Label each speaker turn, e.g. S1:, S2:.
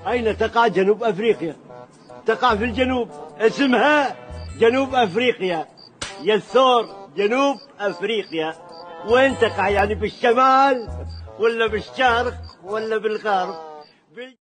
S1: أين تقع جنوب أفريقيا؟ تقع في الجنوب، اسمها جنوب أفريقيا. يسور جنوب أفريقيا. وين تقع يعني بالشمال ولا بالشرق ولا بالغرب؟